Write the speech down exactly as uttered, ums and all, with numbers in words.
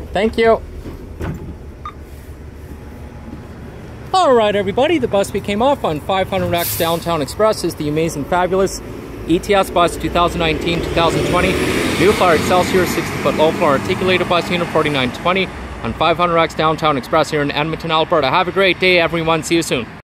Thank you. Alright everybody, the bus we came off on five hundred X Downtown Express is the amazing, fabulous E T S bus twenty nineteen to twenty twenty. New Flyer Excelsior sixty foot low floor articulated bus unit forty-nine twenty on five hundred X Downtown Express here in Edmonton, Alberta. Have a great day everyone, see you soon.